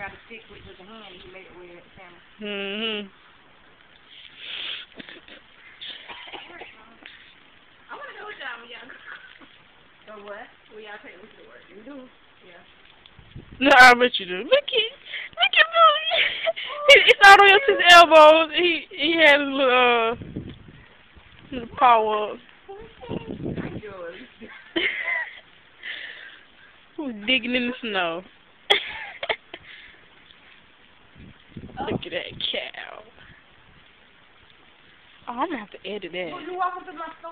got a stick with the hand he made it with at the camera. I want to go with y'all when y'all go. So what? When y'all take me to work. You do? Yeah. No, I bet you do. Look at Billy. It's all the way up to his elbows. He had his little paw up. Who's digging in the snow? Look at that cow. Oh, I'm gonna have to edit that.